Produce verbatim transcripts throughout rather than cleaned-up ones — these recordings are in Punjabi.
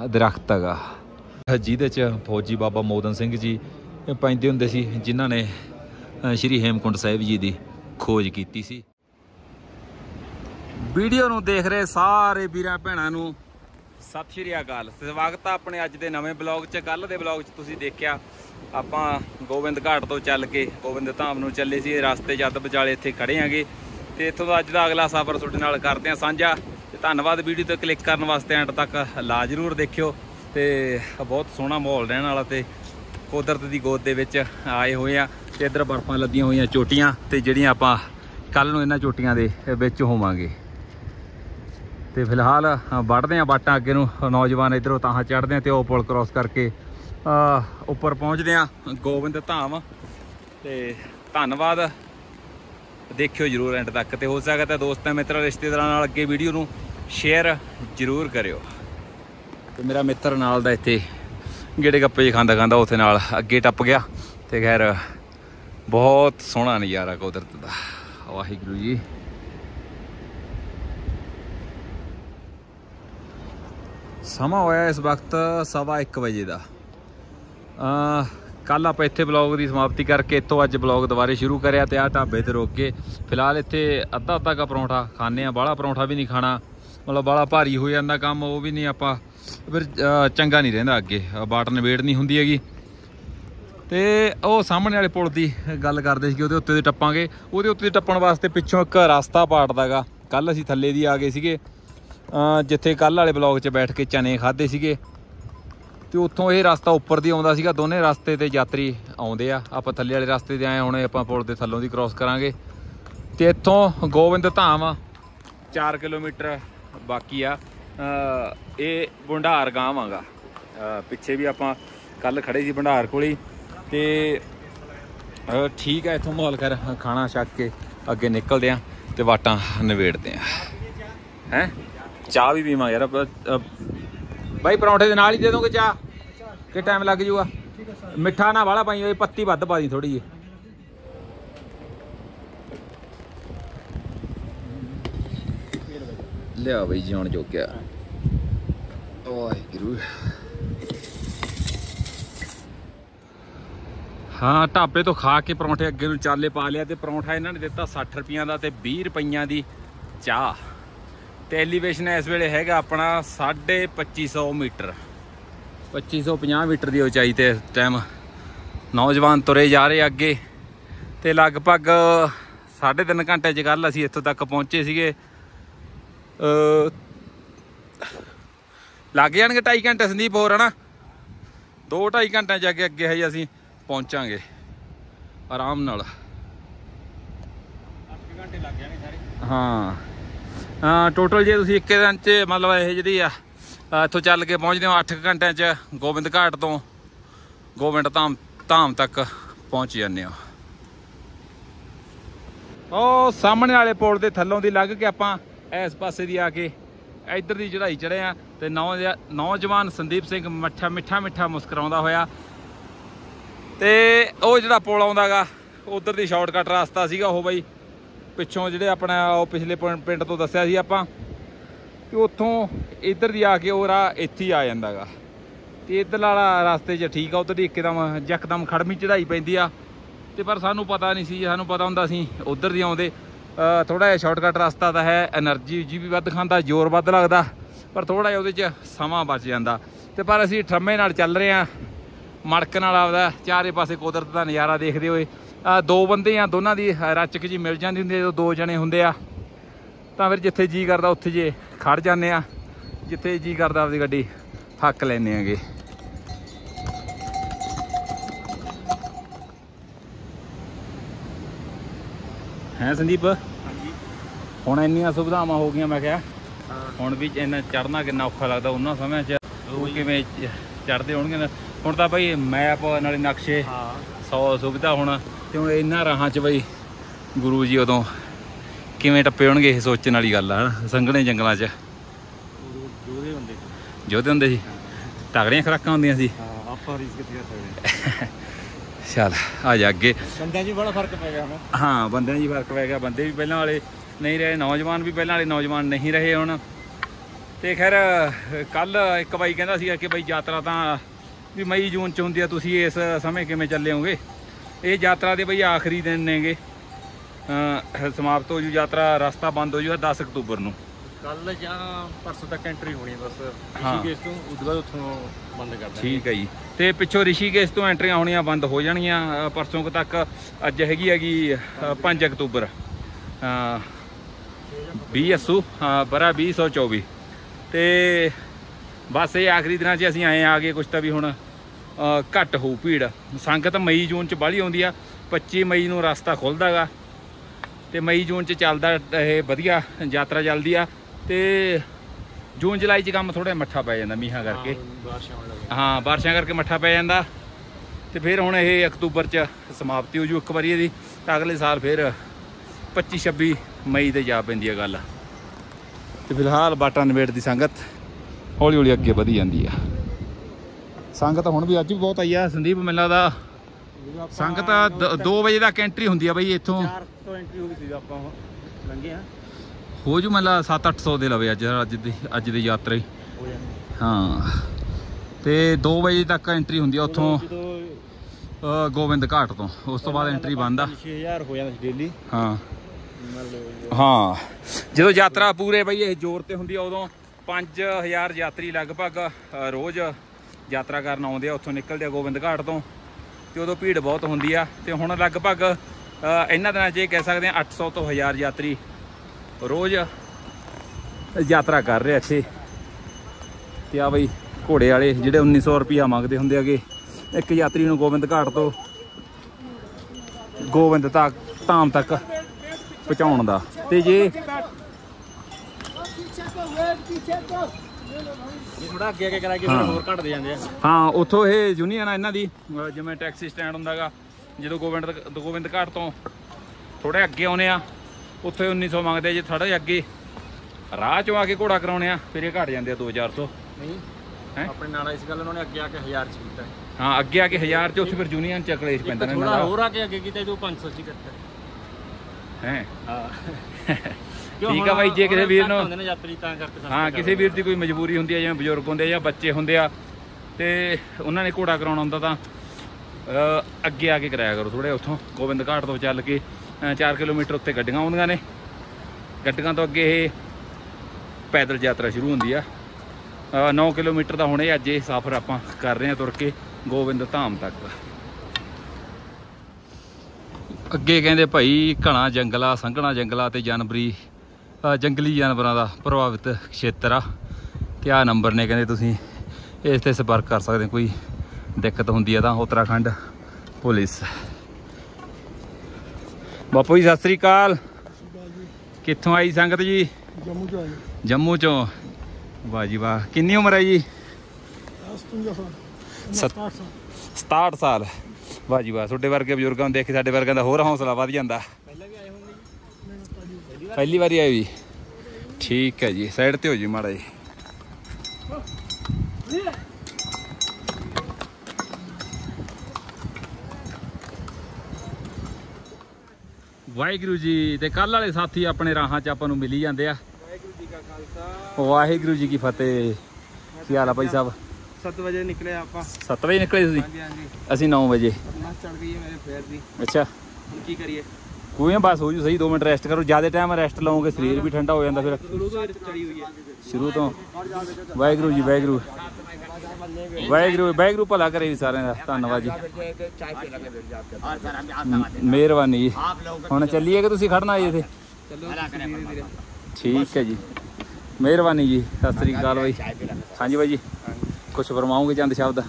ਦਰਖਤ ਹੈਗਾ ਜਿਹਦੇ 'ਚ ਫੌਜੀ ਬਾਬਾ ਮੋਦਨ ਸਿੰਘ ਜੀ ਪੈਂਦੇ ਹੁੰਦੇ ਸੀ, ਜਿਨ੍ਹਾਂ ਨੇ ਸ਼੍ਰੀ ਹੇਮਕੁੰਟ ਸਾਹਿਬ ਜੀ ਦੀ ਖੋਜ ਕੀਤੀ ਸੀ। ਵੀਡੀਓ ਨੂੰ ਦੇਖ ਰਹੇ ਸਾਰੇ ਵੀਰਾਂ ਭੈਣਾਂ ਨੂੰ ਸਤਿ ਸ਼੍ਰੀ ਅਕਾਲ। ਸਵਾਗਤ ਆ ਆਪਣੇ ਅੱਜ ਦੇ ਨਵੇਂ ਬਲੌਗ 'ਚ। ਕੱਲ੍ਹ ਦੇ ਬਲੌਗ 'ਚ ਤੁਸੀਂ ਦੇਖਿਆ ਆਪਾਂ ਗੋਬਿੰਦ ਘਾਟ ਤੋਂ ਚੱਲ ਕੇ ਗੋਬਿੰਦ ਧਾਮ ਨੂੰ ਚੱਲੇ ਸੀ। ਰਸਤੇ ਜਦ ਵਿਚਾਲੇ ਇੱਥੇ ਖੜੇ ਆਂਗੇ ਤੇ ਇੱਥੋਂ ਦਾ ਅੱਜ ਦਾ ਅਗਲਾ ਸਫ਼ਰ ਤੁਹਾਡੇ ਨਾਲ ਕਰਦੇ ਹਾਂ ਸਾਂਝਾ। ਤੇ ਧੰਨਵਾਦ ਵੀਡੀਓ ਤੇ ਕਲਿੱਕ ਕਰਨ ਵਾਸਤੇ, ਐਂਡ ਤੱਕ ਲਾ ਜ਼ਰੂਰ ਦੇਖਿਓ। ਤੇ ਬਹੁਤ ਸੋਹਣਾ ਮਾਹੌਲ ਰਹਿਣ ਵਾਲਾ ਤੇ ਕੁਦਰਤ ਦੀ ਗੋਦ ਦੇ ਵਿੱਚ ਆਏ ਹੋਏ ਆ। ਤੇ ਇੱਧਰ ਬਰਫਾਂ ਲੱਦੀਆਂ ਹੋਈਆਂ ਚੋਟੀਆਂ, ਤੇ ਜਿਹੜੀਆਂ ਆਪਾਂ ਕੱਲ੍ਹ ਨੂੰ ਇਹਨਾਂ ਚੋਟੀਆਂ ਦੇ ਵਿੱਚ ਹੋਵਾਂਗੇ। ਤੇ ਫਿਲਹਾਲ ਵੱਢਦੇ ਹਾਂ ਬਾਟਾਂ ਅੱਗੇ ਨੂੰ। ਨੌਜਵਾਨ ਇੱਧਰੋਂ ਤਾਹਾਂ ਚੜ੍ਹਦੇ ਹਾਂ ਤੇ ਉਹ ਪੁਲ ਕ੍ਰੋਸ ਕਰਕੇ ਉੱਪਰ ਪਹੁੰਚਦੇ ਹਾਂ ਗੋਬਿੰਦ ਧਾਮ। ਤੇ ਧੰਨਵਾਦ, ਦੇਖਿਓ ਜ਼ਰੂਰ ਐਂਡ ਤੱਕ। ਤੇ ਹੋ ਸਕਦਾ ਤਾਂ ਦੋਸਤਾਂ ਮਿੱਤਰਾਂ ਰਿਸ਼ਤੇਦਾਰਾਂ ਨਾਲ ਅੱਗੇ ਵੀਡੀਓ ਨੂੰ ਸ਼ੇਅਰ ਜ਼ਰੂਰ ਕਰਿਓ। ਤੇ ਮੇਰਾ ਮਿੱਤਰ ਨਾਲ ਦਾ ਇੱਥੇ ਗੇੜੇ ਗੱਪੇ ਜਿਹੇ ਖਾਂਦਾ ਖਾਂਦਾ ਉੱਥੇ ਨਾਲ ਅੱਗੇ ਟੱਪ ਗਿਆ। ਤੇ ਖੈਰ ਬਹੁਤ ਸੋਹਣਾ ਨਜ਼ਾਰਾ ਕੁਦਰਤ ਦਾ। ਵਾਹਿਗੁਰੂ ਜੀ। ਸਮਾਂ ਹੋਇਆ ਇਸ ਵਕਤ ਸਵਾ ਇੱਕ ਵਜੇ ਦਾ। ਕੱਲ੍ਹ ਆਪਾਂ ਇੱਥੇ ਬਲੌਗ ਦੀ ਸਮਾਪਤੀ ਕਰਕੇ ਇੱਥੋਂ ਅੱਜ ਬਲੌਗ ਦੁਬਾਰੇ ਸ਼ੁਰੂ ਕਰਿਆ। ਤੇ ਆਹ ਢਾਬੇ 'ਤੇ ਰੋਕ ਕੇ ਫਿਲਹਾਲ ਇੱਥੇ ਅੱਧਾ ਅੱਧਾ ਕਾ ਪਰੌਂਠਾ ਖਾਂਦੇ ਹਾਂ। ਬਾਹਲਾ ਪਰੌਂਠਾ ਵੀ ਨਹੀਂ ਖਾਣਾ, ਮਤਲਬ ਬਾਹਲਾ ਭਾਰੀ ਹੋ ਜਾਂਦਾ ਕੰਮ, ਉਹ ਵੀ ਨਹੀਂ ਆਪਾਂ ਫਿਰ ਚੰਗਾ ਨਹੀਂ ਰਹਿੰਦਾ। ਅੱਗੇ ਬਾਟ ਨਿਬੇੜ ਨਹੀਂ ਹੁੰਦੀ ਹੈਗੀ। ਤੇ ਉਹ ਸਾਹਮਣੇ ਵਾਲੇ ਪੁਲ ਦੀ ਗੱਲ ਕਰਦੇ ਸੀ ਕਿ ਉਹਦੇ ਉੱਤੇ ਦੇ ਟੱਪਾਂਗੇ। ਉਹਦੇ ਉੱਤੇ ਟੱਪਣ ਵਾਸਤੇ ਪਿੱਛੋਂ ਇੱਕ ਰਸਤਾ ਪਾਟਦਾ ਗਾ। ਕੱਲ੍ਹ ਅਸੀਂ ਥੱਲੇ ਦੀ ਆ ਗਏ ਸੀਗੇ, ਜਿੱਥੇ ਕੱਲ੍ਹ ਵਾਲੇ ਬਲੌਗ 'ਚ ਬੈਠ ਕੇ ਚਨੇ ਖਾਧੇ ਸੀਗੇ। ਤੇ ਉੱਥੋਂ ਇਹ ਰਸਤਾ ਉੱਪਰ ਦੀ ਆਉਂਦਾ ਸੀਗਾ। ਦੋਨੇ ਰਸਤੇ 'ਤੇ ਯਾਤਰੀ ਆਉਂਦੇ ਆ। ਆਪਾਂ ਥੱਲੇ ਵਾਲੇ ਰਸਤੇ 'ਤੇ ਆਏ, ਹੁਣ ਆਪਾਂ ਪੁਲ ਦੇ ਥੱਲੋਂ ਦੀ ਕ੍ਰੋਸ ਕਰਾਂਗੇ। ਤੇ ਇੱਥੋਂ ਗੋਬਿੰਦ ਧਾਮ ਚਾਰ ਕਿਲੋਮੀਟਰ ਬਾਕੀ ਆ। ਇਹ ਭੰਡਾਰ ਗਾਂਵ ਆਗਾ। ਪਿੱਛੇ ਵੀ ਆਪਾਂ ਕੱਲ੍ਹ ਖੜੇ ਸੀ ਭੰਡਾਰ ਕੋਲ ਹੀ। ਤੇ ਠੀਕ ਆ, ਇੱਥੋਂ ਮਾਹੌਲ ਕਰ ਖਾਣਾ ਛੱਕ ਕੇ ਅੱਗੇ ਨਿਕਲਦੇ ਹਾਂ ਤੇ ਵਾਟਾਂ ਨਿਬੇੜਦੇ ਹਾਂ। ਹੈਂ ਚਾਹ ਵੀ ਪੀਵਾਂਗੇ ਯਾਰ ਬਾਈ। ਪਰੌਂਠੇ ਦੇ ਨਾਲ ਹੀ ਦੇ ਦੋਗੇ ਚਾਹ ਕਿ ਟਾਈਮ ਲੱਗ ਜੂਗਾ? ਮਿੱਠਾ ਨਾ ਵਾਲਾ ਪਾਈ, ਪੱਤੀ ਵੱਧ ਪਾ ਦੀ ਥੋੜ੍ਹੀ ਜਿਹੀ। ਲਿਆ ਬਈ ਜਿਉਣ ਜੋਗਿਆ। ਵਾਹਿਗੁਰੂ। ਹਾਂ ਢਾਬੇ ਤੋਂ ਖਾ ਕੇ ਪਰੌਂਠੇ ਅੱਗੇ ਨੂੰ ਚਾਲੇ ਪਾ ਲਿਆ। ਤੇ ਪਰੌਂਠਾ ਇਹਨਾਂ ਨੇ ਦਿੱਤਾ ਸੱਠ ਰੁਪਈਆਂ ਦਾ ਤੇ ਵੀਹ ਰੁਪਈਆਂ ਦੀ ਚਾਹ। ਤੇ ਐਲੀਵੇਸ਼ਨ ਇਸ ਵੇਲੇ ਹੈਗਾ ਆਪਣਾ ਸਾਢੇ ਪੱਚੀ ਸੌ ਮੀਟਰ, ਪੱਚੀ ਸੌ ਪੰਜਾਹ ਮੀਟਰ ਦੀ ਉਚਾਈ ਤੇ ਇਸ ਟਾਈਮ ਨੌਜਵਾਨ ਤੁਰੇ ਜਾ ਰਹੇ ਅੱਗੇ। ਤੇ ਲਗਭਗ ਸਾਢੇ ਤਿੰਨ ਘੰਟੇ 'ਚ ਕੱਲ੍ਹ ਅਸੀਂ ਇੱਥੋਂ ਤੱਕ ਪਹੁੰਚੇ ਸੀਗੇ। ਲੱਗ ਜਾਣਗੇ ਢਾਈ ਘੰਟੇ ਸੰਦੀਪ, ਹੋਰ ਹੈ ਨਾ ਦੋ ਢਾਈ ਘੰਟਿਆਂ 'ਚ ਅੱਗੇ ਅੱਗੇ ਹਜੇ ਅਸੀਂ ਪਹੁੰਚਾਂਗੇ ਆਰਾਮ ਨਾਲ। ਅੱਠ ਘੰਟੇ ਲੱਗ ਜਾਣੇ ਸਾਰੇ। ਹਾਂ ਹਾਂ ਟੋਟਲ ਜੇ ਤੁਸੀਂ ਇੱਕ ਦਿਨ 'ਚ ਮਤਲਬ ਇਹ ਜਿਹੜੀ ਆ ਇੱਥੋਂ ਚੱਲ ਕੇ ਪਹੁੰਚਦੇ ਹੋ ਅੱਠ ਘੰਟਿਆਂ 'ਚ ਗੋਬਿੰਦ ਘਾਟ ਤੋਂ ਗੋਬਿੰਦ ਧਾਮ ਧਾਮ ਤੱਕ ਪਹੁੰਚ ਜਾਂਦੇ ਹੋ। ਉਹ ਸਾਹਮਣੇ ਵਾਲੇ ਪੁਲ ਦੇ ਥੱਲੋਂ ਦੀ ਲੰਘ ਕੇ ਆਪਾਂ ਇਸ ਪਾਸੇ ਦੀ ਆ ਕੇ ਇੱਧਰ ਦੀ ਚੜ੍ਹਾਈ ਚੜ੍ਹੇ ਆ। ਤੇ ਨੌ ਨੌਜਵਾਨ ਸੰਦੀਪ ਸਿੰਘ ਮਿੱਠਾ ਮਿੱਠਾ ਮਿੱਠਾ ਮੁਸਕਰਾਉਂਦਾ ਹੋਇਆ। ਤੇ ਉਹ ਜਿਹੜਾ ਪੁਲ ਆਉਂਦਾ ਗਾ ਉੱਧਰ ਦੀ ਸ਼ਾਰਟਕੱਟ ਰਸਤਾ ਸੀਗਾ ਉਹ ਬਾਈ, ਪਿੱਛੋਂ ਜਿਹੜੇ ਆਪਣਾ ਉਹ ਪਿਛਲੇ ਪਿੰਡ ਤੋਂ ਦੱਸਿਆ ਸੀ ਆਪਾਂ। ਤੇ ਉੱਥੋਂ ਇੱਧਰ ਦੀ ਆ ਕੇ ਉਹ ਰਾਹ ਇੱਥੇ ਹੀ ਆ ਜਾਂਦਾ ਗਾ। ਤੇ ਇੱਧਰ ਵਾਲਾ ਰਸਤੇ 'ਚ ਠੀਕ ਆ, ਉੱਧਰ ਦੀ ਇੱਕਦਮ ਯਕਦਮ ਖੜਮੀ ਚੜ੍ਹਾਈ ਪੈਂਦੀ ਆ। ਤੇ ਪਰ ਸਾਨੂੰ ਪਤਾ ਨਹੀਂ ਸੀ, ਸਾਨੂੰ ਪਤਾ ਹੁੰਦਾ ਸੀ ਉੱਧਰ ਦੀ ਆਉਂਦੇ। ਥੋੜ੍ਹਾ ਜਿਹਾ ਸ਼ਾਰਟਕੱਟ ਰਸਤਾ ਤਾਂ ਹੈ, ਐਨਰਜੀ ਜੀ ਵੀ ਵੱਧ ਖਾਂਦਾ, ਜ਼ੋਰ ਵੱਧ ਲੱਗਦਾ, ਪਰ ਥੋੜ੍ਹਾ ਜਿਹਾ ਉਹਦੇ 'ਚ ਸਮਾਂ ਬਚ ਜਾਂਦਾ। ਤੇ ਪਰ ਅਸੀਂ ਠਰਮੇ ਨਾਲ ਚੱਲ ਰਹੇ ਹਾਂ, ਮੜਕ ਨਾਲ ਆਪਦਾ ਚਾਰੇ ਪਾਸੇ ਕੁਦਰਤ ਦਾ ਨਜ਼ਾਰਾ ਦੇਖਦੇ ਹੋਏ। ਦੋ ਬੰਦੇ ਆ, ਦੋਨਾਂ ਦੀ ਰਚਕ ਜੀ ਮਿਲ ਜਾਂਦੀ ਹੁੰਦੀ। ਜਦੋਂ ਦੋ ਜਣੇ ਹੁੰਦੇ ਆ ਤਾਂ ਫਿਰ ਜਿੱਥੇ ਜੀਅ ਕਰਦਾ ਉੱਥੇ ਜੇ ਖੜ ਜਾਂਦੇ ਆ, ਜਿੱਥੇ ਜੀਅ ਕਰਦਾ ਆਪਦੀ ਗੱਡੀ ਹੱਕ ਲੈਂਦੇ ਹੈਗੇ। ਹੈਂ ਸੰਦੀਪ? ਹਾਂਜੀ। ਹੁਣ ਇੰਨੀਆਂ ਸੁਵਿਧਾਵਾਂ ਹੋ ਗਈਆਂ, ਮੈਂ ਕਿਹਾ ਹੁਣ ਵੀ ਇੰਨਾ ਚੜ੍ਹਨਾ ਕਿੰਨਾ ਔਖਾ ਲੱਗਦਾ। ਉਹਨਾਂ ਸਮਿਆਂ 'ਚ ਉਹ ਕਿਵੇਂ ਚੜ੍ਹਦੇ ਹੋਣਗੇ। ਹੁਣ ਤਾਂ ਬਈ ਮੈਪ ਨਾਲੇ ਨਕਸ਼ੇ ਸੌ ਸੁਵਿਧਾ ਹੁਣ। ਤੇ ਹੁਣ ਇਹਨਾਂ ਰਾਹਾਂ 'ਚ ਬਈ ਗੁਰੂ ਜੀ ਉਦੋਂ ਕਿਵੇਂ ਟੱਪੇ ਹੋਣਗੇ, ਇਹ ਸੋਚਣ ਵਾਲੀ ਗੱਲ ਆ। ਸੰਘਣੇ ਜੰਗਲਾਂ 'ਚ ਯੋਧੇ ਹੁੰਦੇ ਯੋਧੇ ਹੁੰਦੇ ਸੀ, ਤਗੜੀਆਂ ਖੁਰਾਕਾਂ ਹੁੰਦੀਆਂ ਸੀ। ਚੱਲ ਆ ਜਾ ਅੱਗੇ। ਬੰਦਿਆਂ 'ਚ ਬੜਾ ਫਰਕ ਪੈ ਗਿਆ ਹੁਣ। ਹਾਂ ਬੰਦਿਆਂ 'ਚ ਫਰਕ ਪੈ ਗਿਆ। ਬੰਦੇ ਵੀ ਪਹਿਲਾਂ ਵਾਲੇ ਨਹੀਂ ਰਹੇ, ਨੌਜਵਾਨ ਵੀ ਪਹਿਲਾਂ ਵਾਲੇ ਨੌਜਵਾਨ ਨਹੀਂ ਰਹੇ ਹੁਣ। ਤੇ ਖੈਰ ਕੱਲ ਇੱਕ ਬਾਈ ਕਹਿੰਦਾ ਸੀਗਾ ਕਿ ਬਾਈ ਯਾਤਰਾ ਤਾਂ ਵੀ ਮਈ ਜੂਨ ਚ ਹੁੰਦੀ ਆ, ਤੁਸੀਂ ਇਸ ਸਮੇਂ ਕਿਵੇਂ ਚੱਲੇ ਹੋਗੇ। ਇਹ ਯਾਤਰਾ ਦੇ ਬਈ ਆਖਰੀ ਦਿਨ ਨੇਗੇ, ਸਮਾਪਤ ਹੋ ਜੂ ਯਾਤਰਾ, ਰਸਤਾ ਬੰਦ ਹੋ ਜੂਗਾ ਦਸ ਅਕਤੂਬਰ ਨੂੰ। ਕੱਲ ਜਾਂ ਪਰਸੋਂ ਤੱਕ ਐਂਟਰੀ ਹੋਣੀ ਬਸ ਰਿਸ਼ੀਕੇਸ਼ ਤੋਂ, ਉਸ ਤੋਂ ਬਾਅਦ ਉੱਥੋਂ ਬੰਦ ਕਰ ਦਾਂਗੇ। ਠੀਕ ਹੈ ਜੀ। ਤੇ ਪਿੱਛੋਂ ਰਿਸ਼ੀਕੇਸ਼ ਤੋਂ ਐਂਟਰੀਆਂ ਹੋਣੀਆਂ ਬੰਦ ਹੋ ਜਾਣਗੀਆਂ ਪਰਸੋਂ ਕੁ ਤੱਕ। ਅੱਜ ਹੈਗੀ ਹੈਗੀ ਪੰਜ ਅਕਤੂਬਰ, ਵੀਹ ਅੱਸੂ ਬਰਾ ਵੀਹ ਸੌ ਚੌਵੀ। ਤੇ ਬਸ ਇਹ ਆਖਰੀ ਦਿਨਾਂ 'ਚ ਅਸੀਂ ਆਏ ਆ ਗਏ। ਕੁਛ ਤਾਂ ਵੀ ਹੁਣ ਘੱਟ ਹੋਊ ਭੀੜ। ਸੰਗਤ ਮਈ ਜੂਨ 'ਚ ਬਾਹਲੀ ਆਉਂਦੀ ਆ। ਪੱਚੀ ਮਈ ਨੂੰ ਰਸਤਾ ਖੁੱਲ੍ਹਦਾ ਗਾ ਤੇ ਮਈ ਜੂਨ 'ਚ ਚੱਲਦਾ ਇਹ ਵਧੀਆ ਯਾਤਰਾ ਚੱਲਦੀ ਆ। ਤੇ ਜੂਨ ਜੁਲਾਈ 'ਚ ਕੰਮ ਥੋੜ੍ਹਾ ਮੱਠਾ ਪੈ ਜਾਂਦਾ ਮੀਂਹਾਂ ਕਰਕੇ। ਹਾਂ ਬਾਰਿਸ਼ਾਂ ਕਰਕੇ ਮੱਠਾ ਪੈ ਜਾਂਦਾ। ਤੇ ਫਿਰ ਹੁਣ ਇਹ ਅਕਤੂਬਰ 'ਚ ਸਮਾਪਤੀ ਹੋ ਜੂ ਇੱਕ ਵਾਰੀ ਇਹਦੀ। ਤਾਂ ਅਗਲੇ ਸਾਲ ਫਿਰ ਪੱਚੀ ਛੱਬੀ ਮਈ ਤੇ ਜਾ ਪੈਂਦੀ ਆ ਗੱਲ। ਤੇ ਫਿਲਹਾਲ ਬਾਟਾ ਨਵੇੜ ਦੀ ਸੰਗਤ ਹੌਲੀ ਹੌਲੀ ਅੱਗੇ ਵਧੀ ਜਾਂਦੀ ਆ। ਸੰਗਤ ਹੁਣ ਵੀ ਅੱਜ ਵੀ ਬਹੁਤ ਆਈ ਆ ਸੰਦੀਪ। ਮੈਨੂੰ ਲੱਗਦਾ ਸੰਗਤ ਦੋ ਵਜੇ ਤੱਕ ਐਂਟਰੀ ਹੁੰਦੀ ਆ ਬਈ ਇੱਥੋਂ। ਚਾਰ ਸੌ ਐਂਟਰੀ ਹੋ ਗਈ ਸੀ ਆਪਾਂ ਲੰਘੇ ਆ। ਹੋ ਜੂ ਮੈਨੂੰ ਸੱਤ ਅੱਠ ਸੌ ਦੇ ਲਵੇ ਅੱਜ ਅੱਜ ਦੀ ਅੱਜ ਦੀ ਯਾਤਰਾ ਹੀ। ਹਾਂ ਤੇ ਦੋ ਵਜੇ ਤੱਕ ਐਂਟਰੀ ਹੁੰਦੀ ਆ ਉੱਥੋਂ ਗੋਬਿੰਦ ਘਾਟ ਤੋਂ। ਉਸ ਤੋਂ ਬਾਅਦ ਐਂਟਰੀ ਬੰਦ ਆ। ਛੇ ਹਜ਼ਾਰ ਹੋ ਜਾਂਦਾ ਡੇਲੀ। ਹਾਂ ਹਾਂ ਜਦੋਂ ਯਾਤਰਾ ਪੂਰੇ ਬਈ ਇਹ ਜ਼ੋਰ ਤੇ ਹੁੰਦੀ ਆ ਉਦੋਂ ਪੰਜ ਹਜ਼ਾਰ ਯਾਤਰੀ ਲਗਭਗ ਰੋਜ਼ ਯਾਤਰਾ ਕਰਨ ਆਉਂਦੇ ਆ। ਉੱਥੋਂ ਨਿਕਲਦੇ ਆ ਗੋਬਿੰਦ ਘਾਟ ਤੋਂ। ਤੇ ਉਦੋਂ ਭੀੜ ਬਹੁਤ ਹੁੰਦੀ ਆ। ਤੇ ਹੁਣ ਲਗਭਗ ਇਹਨਾਂ ਦਿਨਾਂ 'ਚ ਇਹ ਕਹਿ ਸਕਦੇ ਆ ਅੱਠ ਸੌ ਤੋਂ ਹਜ਼ਾਰ ਯਾਤਰੀ ਰੋਜ਼ ਯਾਤਰਾ ਕਰ ਰਹੇ ਇੱਥੇ। ਤੇ ਆ ਬਈ ਘੋੜੇ ਵਾਲੇ ਜਿਹੜੇ ਉੱਨੀ ਸੌ ਰੁਪਈਆ ਮੰਗਦੇ ਹੁੰਦੇ ਹੈਗੇ ਇੱਕ ਯਾਤਰੀ ਨੂੰ ਗੋਬਿੰਦ ਘਾਟ ਤੋਂ ਗੋਬਿੰਦ ਤੱਕ ਧਾਮ ਤੱਕ ਪਹੁੰਚਾਉਣ ਦਾ। ਤੇ ਜੇ ਥੋੜਾ ਅੱਗੇ ਅੱਗੇ ਕਰਾ ਕੇ ਹੋਰ ਘਟਦੇ ਜਾਂਦੇ ਆ। ਹਾਂ ਉੱਥੋਂ ਇਹ ਯੂਨੀਅਨ ਆ ਇਹਨਾਂ ਦੀ। ਜਿਵੇਂ ਟੈਕਸੀ ਸਟੈਂਡ ਹੁੰਦਾ ਗਾ, ਜਦੋਂ ਗੋਬਿੰਦ ਗੋਬਿੰਦ ਘਾਟ ਤੋਂ ਥੋੜੇ ਅੱਗੇ ਆਉਣੇ ਆ ਉੱਥੇ ਉੱਨੀ ਸੌ ਮੰਗਦੇ। ਜੇ ਥੋੜਾ ਜਿਹਾ ਅੱਗੇ ਰਾਹ ਚੋਂ ਆ ਕੇ ਘੋੜਾ ਕਰਾਉਣੇ ਆ ਫਿਰ ਇਹ ਘਟ ਜਾਂਦੇ ਆ ਦੋ ਚਾਰ ਸੌ। ਨਹੀਂ ਹੈ ਆਪਣੇ ਨਾਲ ਇਸ ਗੱਲ ਉਹਨਾਂ ਨੇ ਅੱਗੇ ਆ ਕੇ ਹਜ਼ਾਰ ਚ ਕੀਤਾ। ਹਾਂ ਅੱਗੇ ਆ ਕੇ ਹਜ਼ਾਰ ਚ ਉੱਥੇ ਫਿਰ ਯੂਨੀਅਨ ਚ ਕਲੇਸ਼ ਪੈਂਦਾ ਨੇ। ਥੋੜਾ ਹੋਰ ਆ ਕੇ ਅੱਗੇ ਕੀਤਾ ਜੋ ਪੰਜ ਸੌ ਚ ਕਰਤਾ ਹੈ। ਹਾਂ ਠੀਕ ਆ ਬਾਈ। ਜੇ ਕਿਸੇ ਵੀਰ ਨੂੰ ਹਾਂ ਕਿਸੇ ਵੀਰ ਦੀ ਕੋਈ ਮਜਬੂਰੀ ਹੁੰਦੀ ਹੈ, ਜਿਵੇਂ ਬਜ਼ੁਰਗ ਹੁੰਦੇ ਜਾਂ ਬੱਚੇ ਹੁੰਦੇ ਆ ਤੇ ਉਹਨਾਂ ਨੇ ਘੋੜਾ ਕਰਾਉਣਾ ਹੁੰਦਾ ਤਾਂ ਅੱਗੇ ਆ ਕੇ ਕਰਾਇਆ ਕਰੋ ਥੋੜ੍ਹੇ। ਉੱਥੋਂ ਗੋਬਿੰਦ ਘਾਟ ਤੋਂ ਚੱਲ ਕੇ ਚਾਰ ਕਿਲੋਮੀਟਰ ਉੱਤੇ ਗੱਡੀਆਂ ਆਉਂਦੀਆਂ ਨੇ। ਗੱਡੀਆਂ ਤੋਂ ਅੱਗੇ ਇਹ ਪੈਦਲ ਯਾਤਰਾ ਸ਼ੁਰੂ ਹੁੰਦੀ ਆ। ਨੌ ਕਿਲੋਮੀਟਰ ਦਾ ਹੁਣ ਇਹ ਅੱਜ ਇਹ ਸਫ਼ਰ ਆਪਾਂ ਕਰ ਰਹੇ ਹਾਂ ਤੁਰ ਕੇ ਗੋਬਿੰਦ ਧਾਮ ਤੱਕ। ਅੱਗੇ ਕਹਿੰਦੇ ਭਾਈ ਘਣਾ ਜੰਗਲਾ ਸੰਘਣਾ ਜੰਗਲਾ ਤੇ ਜਾਨਵਰੀ ਜੰਗਲੀ ਜਾਨਵਰਾਂ ਦਾ ਪ੍ਰਭਾਵਿਤ ਖੇਤਰ ਆ। ਤੇ ਆਹ ਨੰਬਰ ਨੇ ਕਹਿੰਦੇ ਤੁਸੀਂ ਇਸ 'ਤੇ ਸੰਪਰਕ ਕਰ ਸਕਦੇ। ਕੋਈ ਦਿੱਕਤ ਹੁੰਦੀ ਆ ਤਾਂ ਉੱਤਰਾਖੰਡ ਪੁਲਿਸ। ਬਾਪੂ ਜੀ ਸਤਿ ਸ੍ਰੀ ਅਕਾਲ। ਕਿੱਥੋਂ ਆਈ ਸੰਗਤ ਜੀ? ਜੰਮੂ ਚੋਂ। ਜੰਮੂ ਚੋਂ। ਵਾਹ ਜੀ ਵਾਹ। ਕਿੰਨੀ ਉਮਰ ਹੈ ਜੀ? ਸਤਾਹਠ ਸਾਲ। ਵਾਹ ਜੀ ਵਾਹ। ਤੁਹਾਡੇ ਵਰਗੇ ਬਜ਼ੁਰਗਾਂ ਨੂੰ ਦੇਖ ਕੇ ਸਾਡੇ ਵਰਗਿਆਂ ਦਾ ਹੋਰ ਹੌਸਲਾ ਵੱਧ ਜਾਂਦਾ। ਪਹਿਲੀ ਵਾਰੀ ਆਏ ਜੀ? ਠੀਕ ਹੈ ਜੀ। ਸਾਈਡ ਤੇ ਹੋ ਜੀ ਮਾੜਾ ਜੀ। ਵਾਹਿਗੁਰੂ ਜੀ। ਤੇ ਕੱਲ ਵਾਲੇ ਸਾਥੀ ਆਪਣੇ ਰਾਹਾਂ 'ਚ ਆਪਾਂ ਨੂੰ ਮਿਲੀ ਜਾਂਦੇ ਆ। ਵਾਹਿਗੁਰੂ ਜੀ ਕਾ ਖਾਲਸਾ ਵਾਹਿਗੁਰੂ ਜੀ ਕੀ ਫਤਿਹ। ਕੀ ਹਾਲ ਆ ਭਾਈ ਸਾਹਿਬ? ਸੱਤ ਵਜੇ ਨਿਕਲੇ ਆਪਾਂ। ਸੱਤ ਵਜੇ ਨਿਕਲੇ ਤੁਸੀਂ? ਹਾਂਜੀ ਹਾਂਜੀ। ਅਸੀਂ ਨੌ ਵਜੇ। ਬਸ ਚੜ ਗਈ ਹੈ ਮੇਰੇ ਫੇਰ ਦੀ। ਅੱਛਾ ਹੁਣ ਕੀ ਕਰੀਏ? ਕੋਈ ਨਾ ਬਸ ਹੋ ਜੂ ਸਹੀ। ਦੋ ਮਿੰਟ ਰੈਸਟ ਕਰੋ। ਜ਼ਿਆਦਾ ਟਾਈਮ ਰੈਸਟ ਲਓਗੇ ਸਰੀਰ ਵੀ ਠੰਡਾ ਹੋ ਜਾਂਦਾ ਫਿਰ। ਸ਼ੁਰੂ ਤੋਂ ਚੜੀ ਹੋਈ ਹੈ। ਸ਼ੁਰੂ ਤੋਂ। ਵਾਹਿਗੁਰੂ ਜੀ ਵਾਹਿਗੁਰੂ ਵਾਹਿਗੁਰੂ ਵਾਹਿਗੁਰੂ ਭਲਾ ਕਰੇ ਜੀ ਸਾਰਿਆਂ ਦਾ। ਧੰਨਵਾਦ ਜੀ। ਮਿਹਰਬਾਨੀ ਜੀ। ਹੁਣ ਚੱਲੀਏ ਕਿ ਤੁਸੀਂ ਖੜਨਾ ਜੀ ਇੱਥੇ? ਠੀਕ ਹੈ ਜੀ। ਮਿਹਰਬਾਨੀ ਜੀ। ਸਤਿ ਸ੍ਰੀ ਅਕਾਲ ਬਾਈ। ਹਾਂਜੀ ਬਾਈ ਜੀ ਕੁਛ ਫਰਮਾਉਂਗੇ ਚੰਦ ਸ਼ਬਦ?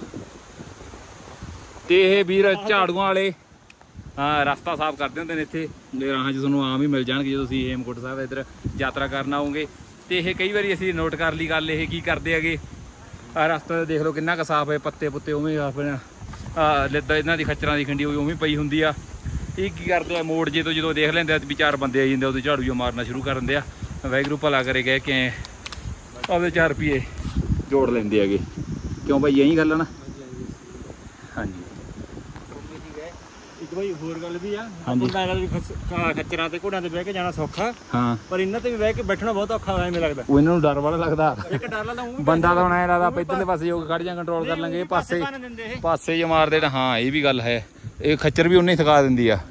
ਤੇ ਇਹ ਵੀਰ ਝਾੜੂਆਂ ਵਾਲੇ ਹਾਂ ਰਸਤਾ ਸਾਫ਼ ਕਰਦੇ ਹੁੰਦੇ ਨੇ ਇੱਥੇ। ਰਾਹਾਂ 'ਚ ਤੁਹਾਨੂੰ ਆਮ ਹੀ ਮਿਲ ਜਾਣਗੇ ਜਦੋਂ ਤੁਸੀਂ ਹੇਮਕੁੰਟ ਸਾਹਿਬ ਇੱਧਰ ਯਾਤਰਾ ਕਰਨ ਆਓਗੇ। ਤੇ ਇਹ ਕਈ ਵਾਰੀ ਅਸੀਂ ਨੋਟ ਕਰ ਲਈ ਗੱਲ। ਇਹ ਕੀ ਕਰਦੇ ਹੈਗੇ ਆਹ ਰਸਤਾ ਦੇਖ ਲਓ ਕਿੰਨਾ ਕੁ ਸਾਫ਼ ਹੈ। ਪੱਤੇ ਪੁੱਤੇ ਉਵੇਂ ਆਪਣਾ ਲਿੱਦਾਂ ਇਹਨਾਂ ਦੀ ਖੱਚਰਾਂ ਦੀ ਖੰਡੀ ਹੋਈ ਉਵੇਂ ਪਈ ਹੁੰਦੀ ਆ। ਇਹ ਕੀ ਕਰਦੇ ਆ ਮੋੜ ਜੇ ਤੋਂ ਜਦੋਂ ਦੇਖ ਲੈਂਦੇ ਆ ਵੀ ਚਾਰ ਬੰਦੇ ਆ ਜਾਂਦੇ ਉਦੋਂ ਝਾੜੂ ਜਿਹਾ ਮਾਰਨਾ ਸ਼ੁਰੂ ਕਰ ਦਿੰਦੇ ਆ। ਵਾਹਿਗੁਰੂ ਭਲਾ ਕਰੇ ਕਹਿ ਕੇ ਆਪਦੇ ਚਾਰ ਰੁਪਈਏ ਜੋੜ ਲੈਂਦੇ ਹੈਗੇ। ਕਿਉਂ ਭਾਈ ਇਹੀ ਗੱਲ ਆ ਨਾ? ਹਾਂਜੀ। ਕੋਈ ਹੋਰ ਗੱਲ ਵੀ ਆ ਹਾਂਜੀ। ਬੰਦਾ ਇਹਨਾਂ ਵੀ ਖੱਚ- ਖੱਚਰਾਂ ਤੇ ਘੋੜਿਆਂ ਤੇ ਬਹਿ ਕੇ ਜਾਣਾ ਸੌਖਾ, ਹਾਂ ਪਰ ਇਹਨਾਂ ਤੇ ਵੀ ਬਹਿ ਕੇ ਬੈਠਣਾ ਬਹੁਤ ਔਖਾ ਹੋਇਆ ਮੈਨੂੰ ਲੱਗਦਾ। ਉਹ ਇਹਨਾਂ ਨੂੰ ਡਰ ਬੜਾ ਲੱਗਦਾ। ਇੱਕ ਡਰ ਲੱਗਦਾ ਊਂ ਵੀ ਬੰਦਾ ਤਾਂ ਹੁਣ ਐ ਲੱਗਦਾ ਆਪਾਂ ਇੱਧਰਲੇ ਪਾਸੇ ਜੋ ਖੜ ਜਾਂ ਕੰਟਰੋਲ ਕਰ ਲਾਂਗੇ, ਇਹ ਪਾਸੇ ਭੰਨ ਦਿੰਦੇ ਇਹ। ਪਾਸੇ ਜੇ ਮਾਰ ਦੇਣ। ਹਾਂ ਇਹ ਵੀ ਗੱਲ ਹੈ, ਇਹ ਖੱਚਰ ਵੀ ਉਹਨੇ ਥਕਾ ਦਿੰਦੀ ਆ।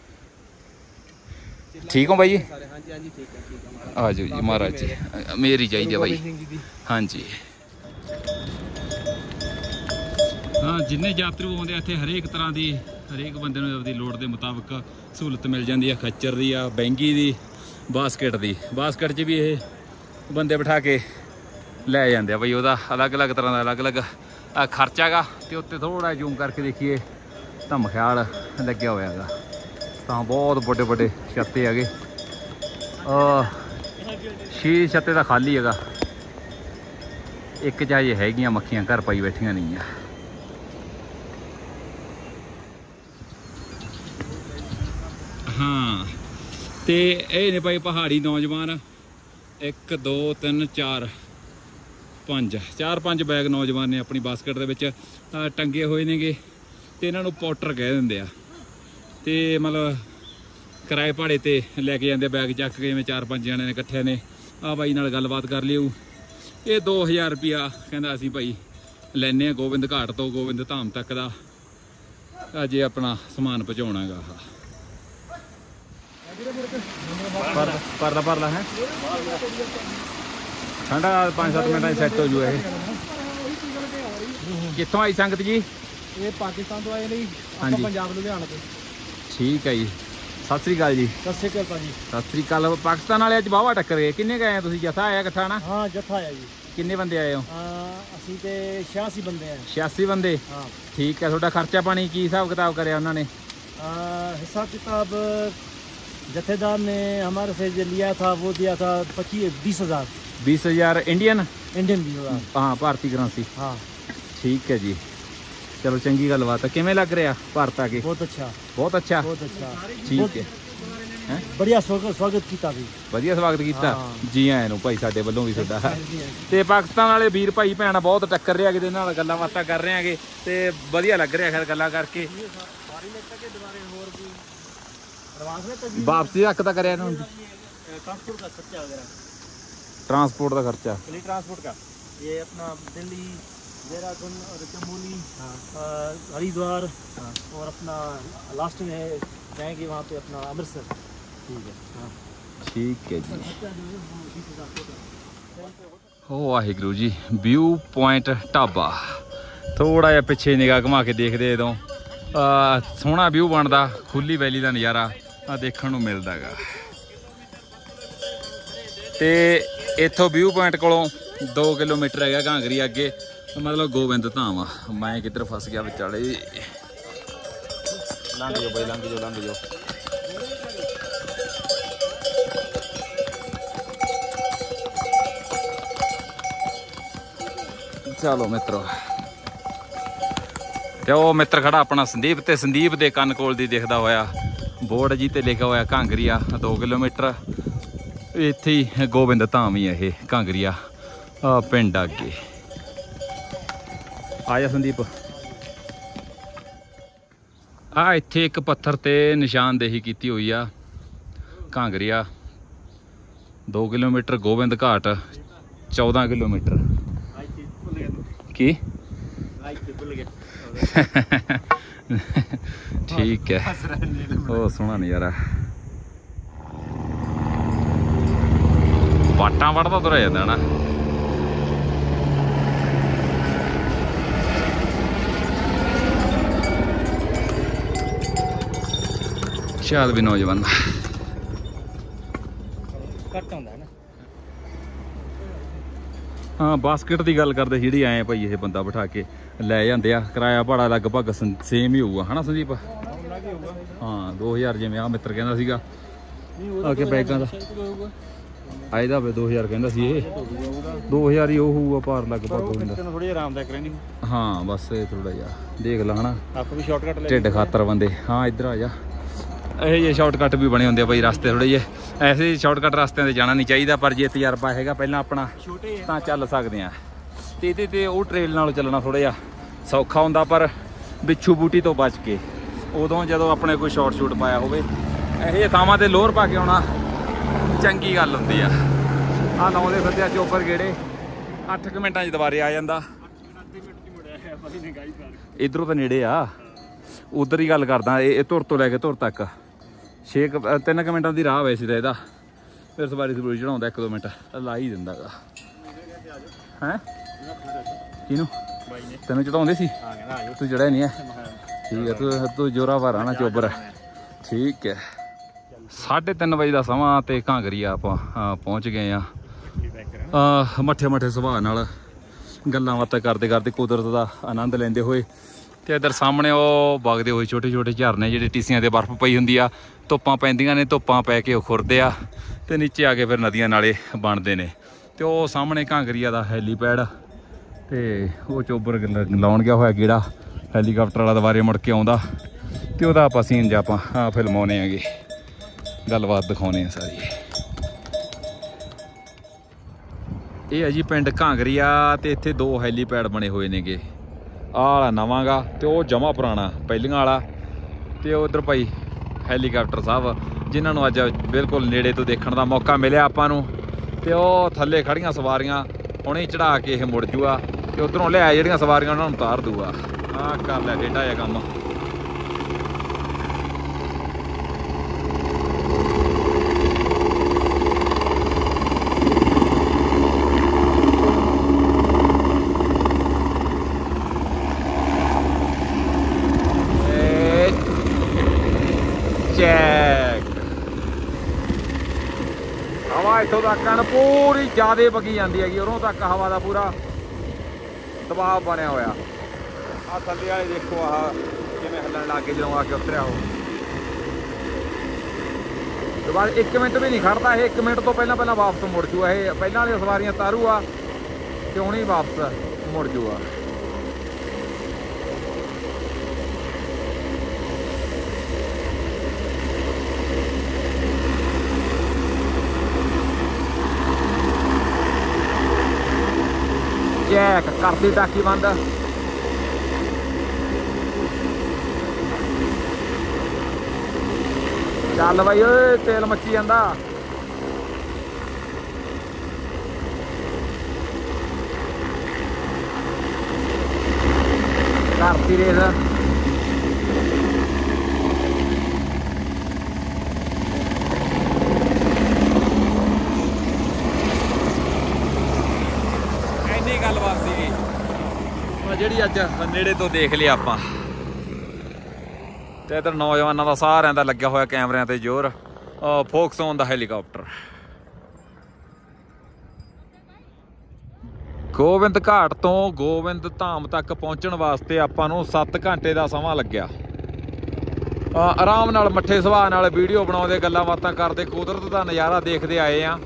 ਠੀਕ ਹੋ ਬਾਈ ਜੀ? ਹਾਂਜੀ ਹਾਂਜੀ ਠੀਕ ਹੈ ਠੀਕ ਹੈ। ਆ ਜਾਓ ਜੀ ਮਹਾਰਾਜ ਜੀ, ਮੇਰੀ ਚਾਹੀਦੀ ਆ ਬਾਈ। ਹਾਂਜੀ ਹਾਂ, ਜਿੰਨੇ ਯਾਤਰੂ ਆਉਂਦੇ ਆ ਇੱਥੇ ਹਰੇਕ ਤਰ੍ਹਾਂ ਦੀ, ਹਰੇਕ ਬੰਦੇ ਨੂੰ ਆਪਦੀ ਲੋੜ ਦੇ ਮੁਤਾਬਕ ਸਹੂਲਤ ਮਿਲ ਜਾਂਦੀ ਆ। ਖੱਚਰ ਦੀ ਆ, ਬੈਂਗੀ ਦੀ, ਬਾਸਕਟ ਦੀ। ਬਾਸਕਟ 'ਚ ਵੀ ਇਹ ਬੰਦੇ ਬਿਠਾ ਕੇ ਲੈ ਜਾਂਦੇ ਆ ਬਈ। ਉਹਦਾ ਅਲੱਗ-ਅਲੱਗ ਤਰ੍ਹਾਂ ਦਾ ਅਲੱਗ-ਅਲੱਗ ਖਰਚਾ ਗਾ। ਤੇ ਉੱਤੇ ਥੋੜਾ ਜ਼ੂਮ ਕਰਕੇ ਦੇਖੀਏ ਤਾਂ ਮਖਿਆਲ ਲੱਗਿਆ ਹੋਇਆ ਹੈਗਾ। ਤਾਂ ਬਹੁਤ ਵੱਡੇ ਵੱਡੇ ਛੱਤੇ ਹੈਗੇ। ਛੇ ਛੱਤੇ ਤਾਂ ਖਾਲੀ ਹੈਗਾ, ਇੱਕ 'ਚ ਹਜੇ ਹੈਗੀਆਂ ਮੱਖੀਆਂ ਘਰ ਪਾਈ ਬੈਠੀਆਂ ਨਹੀਂ ਆ। ਹਾਂ ਤੇ ਇਹ ਨੇ ਭਾਈ ਪਹਾੜੀ ਨੌਜਵਾਨ। ਇੱਕ ਦੋ ਤਿੰਨ ਚਾਰ ਪੰਜ ਚਾਰ ਪੰਜ ਬੈਗ ਨੌਜਵਾਨ ਨੇ ਆਪਣੀ ਬਾਸਕਟ ਦੇ ਵਿੱਚ ਟੰਗੇ ਹੋਏ ਨੇਗੇ। ਤੇ ਇਹਨਾਂ ਨੂੰ ਪੋਟਰ ਕਹਿ ਦਿੰਦੇ ਆ। ਤੇ ਮਤਲਬ ਕਿਰਾਏ ਭਾੜੇ ਤੇ ਲੈ ਕੇ ਜਾਂਦੇ ਬੈਗ ਚੱਕ ਕੇ, ਜਿਵੇਂ ਚਾਰ ਪੰਜ ਜਣੇ ਨੇ ਇਕੱਠੇ ਨੇ। ਆ ਬਾਈ ਨਾਲ ਗੱਲਬਾਤ ਕਰ ਲਿਓ। ਇਹ ਦੋ ਹਜ਼ਾਰ ਰੁਪਿਆ ਕਹਿੰਦਾ ਅਸੀਂ ਭਾਈ ਲੈਂਦੇ ਹਾਂ ਗੋਬਿੰਦ ਘਾਟ ਤੋਂ ਗੋਬਿੰਦ ਧਾਮ ਤੱਕ ਦਾ, ਅਜੇ ਆਪਣਾ ਸਮਾਨ ਪਹੁੰਚਾਉਣਾ ਗਾ। ਆਹ ਪਰਲਾ ਪਰਲਾ ਹੈ ਠੰਡਾ ਪੰਜ ਸੱਤ ਮਿੰਟਾਂ 'ਚ ਸੈੱਟ ਹੋ ਜੂ। ਇਹ ਕਿੱਥੋਂ ਆਈ ਸੰਗਤ ਜੀ? ਇਹ ਪਾਕਿਸਤਾਨ ਤੋਂ ਆਏ ਨੇ ਜੀ, ਆਪਾਂ ਹਾਂਜੀ। ਪੰਜਾਬ ਲੁਧਿਆਣਾ ਤੋਂ। ਠੀਕ ਹੈ ਜੀ, ਸਤਿ ਸ੍ਰੀ ਅਕਾਲ ਜੀ। ਸਤਿ ਸ਼੍ਰੀ ਅਕਾਲ ਭਾਜੀ। ਸਤਿ ਸ੍ਰੀ ਅਕਾਲ। ਪਾਕਿਸਤਾਨ ਵਾਲੇ ਅੱਜ ਵਾਹਵਾ ਟੱਕਰ ਗਏ। ਕਿੰਨੇ ਗਏ ਆ ਤੁਸੀਂ? ਜਥਾ ਆਇਆ ਇਕੱਠਾ ਨਾ? ਹਾਂ ਜੱਥਾ ਆਇਆ ਜੀ। ਕਿੰਨੇ ਬੰਦੇ ਆਏ ਹੋ? ਅਹ ਅਸੀਂ ਤੇ ਛਿਆਸੀ ਬੰਦੇ ਆ। ਛਿਆਸੀ ਬੰਦੇ? ਹਾਂ ਠੀਕ ਹੈ। ਤੁਹਾਡਾ ਖਰਚਾ ਪਾਣੀ ਕੀ ਹਿਸਾਬ ਕਿਤਾਬ ਕਰਿਆ ਉਹਨਾਂ ਨੇ? अह, हिसाब किताब जत्थेदार ने हमारे से जो लिया था वो दिया था पच्चीस बीस हजार बीस हजार इंडियन? इंडियन बीस हजार। हाँ भारतीय करेंसी। हाँ ठीक है जी, चलो चंगी गलबात है। किवें लग रहा भारत आके? बहुत अच्छा बहुत अच्छा। बहुत अच्छा ठीक है, है बढ़िया स्वागत स्वागत किया भी ਵਧੀਆ ਸਵਾਗਤ ਕੀਤਾ। ਹਾਂ। ਜੀ ਆਇਆਂ ਨੂੰ ਭਾਈ ਸਾਡੇ ਵੱਲੋਂ ਵੀ ਤੁਹਾਡਾ। ਤੇ ਪਾਕਿਸਤਾਨ ਵਾਲੇ ਵੀਰ ਭਾਈ ਭੈਣ ਬਹੁਤ ਟੱਕਰ ਰਿਹਾ ਕਿਤੇ ਨਾਲ ਗੱਲਾਂ ਬਾਤਾਂ ਕਰ ਰਹੇ ਆਗੇ ਤੇ ਵਧੀਆ ਲੱਗ ਰਿਹਾ ਖੈਰ ਗੱਲਾਂ ਕਰਕੇ। ਵਾਪਸੀ ਤੱਕ ਤਾਂ ਕਰਿਆ ਇਹਨਾਂ ट्रांसपोर्ट का खर्चा वगैरह, ट्रांसपोर्ट का खर्चा? ट्रांसपोर्ट का ये अपना दिल्ली देहरादून और चमोली हरिद्वार और अपना लास्ट में जाएंगे वहाँ पे अपना अमृतसर। ठीक है हाँ ठीक है जी। हो वाहिगुरू जी, व्यू पॉइंट ढाबा। थोड़ा जिहा पिछे निगाह घुमा के देखते इदों सोहना व्यू बनता, खुली वैली का नज़ारा देखने को मिलता है। तो इत्थों व्यू पॉइंट कोलों दो किलोमीटर है घांगरी अगे, मतलब गोबिंद धाम। मैं किधर फस गया विचाले। लंघ जाओ भाई, लंघ जाओ लंघ जाओ। चलो मित्रों, ते वो मित्र खड़ा अपना संदीप, ते संदीप दे कन कोल दी दिखदा होया बोर्ड जी ते लिखा होया घांगरिया दो किलोमीटर। इत्थे ही गोबिंद धाम ही है ये घांगरिया पिंड अगे। आया संदीप। आ इत्थे एक पत्थर ते निशानदेही कीती हुई आ। घांगरिया दो किलोमीटर, गोबिंद घाट चौदह किलोमीटर। की ठीक है, ओ सोहना नज़ारा। वाटां वड़दा तुरिया जांदा ना। ਚੱਲ ਵੀ ਨੌਜਵਾਨ ਘੱਟ ਹੁੰਦਾ ਹੈ ਨਾ। ਹਾਂ ਬਾਸਕਟ ਦੀ ਗੱਲ ਕਰਦੇ ਜਿਹੜੀ ਆਏ ਭਾਈ ਇਹ ਬੰਦਾ ਬਿਠਾ ਕੇ ਲੈ ਜਾਂਦੇ ਆ। ਕਿਰਾਇਆ ਭਾੜਾ ਲਗਭਗ ਸੇਮ ਹੀ ਹੋਊਗਾ ਹਨਾ ਸੰਦੀਪ? ਹਾਂ ਦੋ ਹਜ਼ਾਰ ਜਿਵੇਂ ਆ ਮਿੱਤਰ ਕਹਿੰਦਾ ਸੀਗਾ ਆ ਕੇ ਬੈਗਾਂ ਦਾ ਆਏ ਦਾ ਦੋ ਹਜ਼ਾਰ ਕਹਿੰਦਾ ਸੀ। ਇਹ ਦੋ ਹਜ਼ਾਰ ਹੀ ਉਹ ਹੋਊਗਾ ਭਾਰ ਲਗਭਗ ਹੁੰਦਾ। ਥੋੜੀ ਆਰਾਮਦਾਇਕ ਰਹਿਣੀ। ਹਾਂ ਬਸ ਇਹ ਥੋੜਾ ਜਿਹਾ ਦੇਖ ਲਾ ਹਨਾ, ਆਪਾਂ ਵੀ ਸ਼ਾਰਟਕਟ ਲੈ ਢਿੱਡ ਖਾਤਰ ਬੰਦੇ। ਹਾਂ ਇੱਧਰ ਆ ਜਾ। ਇਹੋ ਜਿਹੇ ਸ਼ਾਰਟਕਟ ਵੀ ਬਣੇ ਹੁੰਦੇ ਆ ਭਾਈ ਰਸਤੇ ਥੋੜੇ ਜਿਹੇ। ਐਸੇ ਸ਼ਾਰਟਕਟ ਰਸਤਿਆਂ ਤੇ ਜਾਣਾ ਨਹੀਂ ਚਾਹੀਦਾ, ਪਰ ਜੇ ਤਜਰਬਾ ਹੈਗਾ ਪਹਿਲਾਂ ਆਪਣਾ ਤਾਂ ਚੱਲ ਸਕਦੇ ਆ। ਤੇ ਇਹਦੇ ਤੇ ਉਹ ਟ੍ਰੇਲ ਨਾਲੋਂ ਚੱਲਣਾ ਥੋੜਾ ਜਿਹਾ ਸੌਖਾ ਹੁੰਦਾ, ਪਰ ਬਿੱਛੂ ਬੂਟੀ ਤੋਂ ਬਚ ਕੇ ਉਦੋਂ ਜਦੋਂ ਆਪਣੇ ਕੋਈ ਸ਼ਾਰਟ ਸ਼ੂਟ ਪਾਇਆ ਹੋਵੇ। ਇਹੋ ਜਿਹੇ ਥਾਵਾਂ ਤੇ ਲੋਅਰ ਪਾ ਕੇ ਆਉਣਾ ਚੰਗੀ ਗੱਲ ਹੁੰਦੀ ਆ। ਆਹ ਲਾਉਂਦੇ ਫਿਰਦੇ ਆ ਚੋਪਰ ਗੇੜੇ, ਅੱਠ ਕੁ ਮਿੰਟਾਂ 'ਚ ਦੁਬਾਰੇ ਆ ਜਾਂਦਾ। ਇੱਧਰੋਂ ਤਾਂ ਨੇੜੇ ਆ, ਉਧਰ ਹੀ ਗੱਲ ਕਰਦਾ। ਇਹ ਧੁਰ ਤੋਂ ਲੈ ਕੇ ਧੁਰ ਤੱਕ ਛੇ ਕੁ ਤਿੰਨ ਕੁ ਮਿੰਟਾਂ ਦੀ ਰਾਹ ਵੈਸੇ ਤਾਂ ਇਹਦਾ। ਫਿਰ ਸਵਾਰੀ ਸਵਾਰੀ ਚੜਾਉਂਦਾ ਇੱਕ ਦੋ ਮਿੰਟ ਲਾ ਹੀ ਦਿੰਦਾ ਗਾ। ਹੈਂ ਕਿਹਨੂੰ ਤੈਨੂੰ ਚੜਾਉਂਦੇ ਸੀ? ਤੂੰ ਚੜਿਆ ਨਹੀਂ ਹੈ? ਠੀਕ ਹੈ, ਤੂੰ ਤੂੰ ਜੋਰਾਵਰ ਆ ਨਾ, ਚੋਬਰ ਹੈ। ਠੀਕ ਹੈ, ਸਾਢੇ ਤਿੰਨ ਵਜੇ ਦਾ ਸਮਾਂ ਤੇ ਘਾਂਗਰੀਆ ਆਪਾਂ ਪਹੁੰਚ ਗਏ ਆ। ਮੱਠੇ ਮੱਠੇ ਸੁਭਾਅ ਨਾਲ ਗੱਲਾਂ ਬਾਤਾਂ ਕਰਦੇ ਕਰਦੇ ਕੁਦਰਤ ਦਾ ਆਨੰਦ ਲੈਂਦੇ ਹੋਏ। ਤੇ ਇੱਧਰ ਸਾਹਮਣੇ ਉਹ ਵਗਦੇ ਹੋਏ ਛੋਟੇ ਛੋਟੇ ਝਰਨੇ ਜਿਹੜੇ ਟੀਸੀਆਂ 'ਤੇ ਬਰਫ਼ ਪਈ ਹੁੰਦੀ ਆ। ਧੁੱਪਾਂ ਪੈਂਦੀਆਂ ਨੇ, ਧੁੱਪਾਂ ਪੈ ਕੇ ਉਹ ਖੁਰਦੇ ਆ ਤੇ ਨੀਚੇ ਆ ਕੇ ਫਿਰ ਨਦੀਆਂ ਨਾਲੇ ਬਣਦੇ ਨੇ। ਤੇ ਉਹ ਸਾਹਮਣੇ ਘਾਂਗਰੀਆ ਦਾ ਹੈਲੀਪੈਡ ਤੇ ਉਹ ਚੋਬਰ ਲਾਉਣ ਗਿਆ ਹੋਇਆ ਗੇੜਾ ਹੈਲੀਕਾਪਟਰ ਵਾਲਾ ਦੁਬਾਰੇ ਮੁੜ ਕੇ ਆਉਂਦਾ। ਤੇ ਉਹਦਾ ਆਪਾਂ ਸੀਨ ਜਿਹਾ ਆਪਾਂ ਫਿਲਮਾਉਂਦੇ ਹੈਗੇ, ਗੱਲਬਾਤ ਦਿਖਾਉਂਦੇ ਹਾਂ ਸਾਰੀ। ਇਹ ਹੈ ਜੀ ਪਿੰਡ ਘਾਂਗਰੀਆ ਤੇ ਇੱਥੇ ਦੋ ਹੈਲੀਪੈਡ ਬਣੇ ਹੋਏ ਨੇਗੇ। ਆਹ ਵਾਲਾ ਨਵਾਂ ਗਾ ਤੇ ਉਹ ਜਮਾ ਪੁਰਾਣਾ ਪਹਿਲੀਆਂ ਵਾਲਾ। ਤੇ ਉਧਰ ਭਾਈ ਹੈਲੀਕਾਪਟਰ ਸਾਹਿਬ ਜਿਨ੍ਹਾਂ ਨੂੰ ਅੱਜ ਬਿਲਕੁਲ ਨੇੜੇ ਤੋਂ ਦੇਖਣ ਦਾ ਮੌਕਾ ਮਿਲਿਆ ਆਪਾਂ ਨੂੰ। ਤੇ ਉਹ ਥੱਲੇ ਖੜੀਆਂ ਸਵਾਰੀਆਂ ਹੁਣੇ ਚੜਾ ਕੇ ਇਹ ਮੁੜ ਜੂਗਾ ਤੇ ਉਧਰੋਂ ਲਿਆ ਜਿਹੜੀਆਂ ਸਵਾਰੀਆਂ ਉਹਨਾਂ ਨੂੰ ਉਤਾਰ ਦੂਗਾ। ਆਹ ਕਰ ਲਿਆ ਡੇਢਾ ਜਿਹਾ ਕੰਮ। ਹਵਾ ਇੱਥੋਂ ਤੱਕ ਪੂਰੀ ਜ਼ਿਆਦਾ ਵਗੀ ਜਾਂਦੀ ਹੈਗੀ, ਉਰੋਂ ਤੱਕ ਹਵਾ ਦਾ ਪੂਰਾ ਦਬਾਅ ਬਣਿਆ ਹੋਇਆ। ਆਹ ਥੱਲੇ ਵਾਲੇ ਦੇਖੋ ਆਹ ਕਿਵੇਂ ਹੱਲਣ ਲੱਗ ਗਏ ਜਦੋਂ ਆ ਕੇ ਉਤਰਿਆ ਉਹ। ਤੇ ਬਾਅਦ ਇੱਕ ਮਿੰਟ ਵੀ ਨਹੀਂ ਖੜਦਾ ਇਹ, ਇੱਕ ਮਿੰਟ ਤੋਂ ਪਹਿਲਾਂ ਪਹਿਲਾਂ ਵਾਪਸ ਮੁੜ ਜੂਗਾ ਇਹ। ਪਹਿਲਾਂ ਵਾਲੀਆਂ ਸਵਾਰੀਆਂ ਤਾਰੂ ਆ ਤੇ ਹੁਣ ਹੀ ਵਾਪਸ ਮੁੜ ਜੂਗਾ। ਚੈੱਕ ਕਰਦੀ ਟਾਕੀ ਬੰਦ। ਚੱਲ ਬਾਈ ਓਏ, ਤੇਲ ਮੱਚੀ ਜਾਂਦਾ। ਕਰਤੀ ਰੇਸ। ਗੱਲਬਾਤ ਸੀਗੀ ਜਿਹੜੀ ਅੱਜ ਨੇੜੇ ਤੋਂ ਦੇਖ ਲਿਆ ਆਪਾਂ। ਤੇ ਇੱਧਰ ਨੌਜਵਾਨਾਂ ਦਾ ਸਾਰਿਆਂ ਦਾ ਲੱਗਿਆ ਹੋਇਆ ਕੈਮਰਿਆਂ ਤੇ ਜ਼ੋਰ। Focus on the helicopter. Gobind Ghat ਤੋਂ ਗੋਬਿੰਦ ਧਾਮ ਤੱਕ ਪਹੁੰਚਣ ਵਾਸਤੇ ਆਪਾਂ ਨੂੰ ਸੱਤ ਘੰਟੇ ਦਾ ਸਮਾਂ ਲੱਗਿਆ। ਆਰਾਮ ਨਾਲ ਮੱਠੇ ਸੁਭਾਅ ਨਾਲ ਵੀਡੀਓ ਬਣਾਉਂਦੇ, ਗੱਲਾਂ ਬਾਤਾਂ ਕਰਦੇ, ਕੁਦਰਤ ਦਾ ਨਜ਼ਾਰਾ ਦੇਖਦੇ ਆਏ ਆ।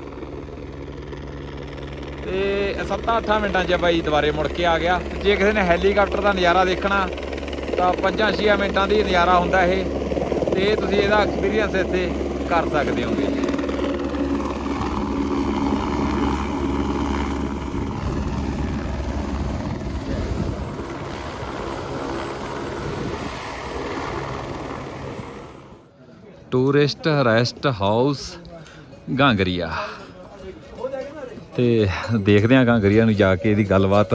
ਤੇ ਸੱਤਾਂ ਅੱਠਾਂ ਮਿੰਟਾਂ 'ਚ ਬਾਈ ਦੁਬਾਰੇ ਮੁੜ ਕੇ ਆ ਗਿਆ। ਜੇ ਕਿਸੇ ਨੇ ਹੈਲੀਕਾਪਟਰ ਦਾ ਨਜ਼ਾਰਾ ਦੇਖਣਾ ਤਾਂ ਪੰਜਾਂ ਛੇਆਂ ਮਿੰਟਾਂ ਦੀ ਨਜ਼ਾਰਾ ਹੁੰਦਾ ਇਹ। ਤੇ ਤੁਸੀਂ ਇਹਦਾ ਐਕਸਪੀਰੀਅੰਸ ਇੱਥੇ ਕਰ ਸਕਦੇ ਹੋਗੇ। Tourist rest house Ghangaria. ਤੇ ਦੇਖਦੇ ਹਾਂ ਘਾਂਗਰੀਆ ਨੂੰ ਜਾ ਕੇ ਇਹਦੀ ਗੱਲਬਾਤ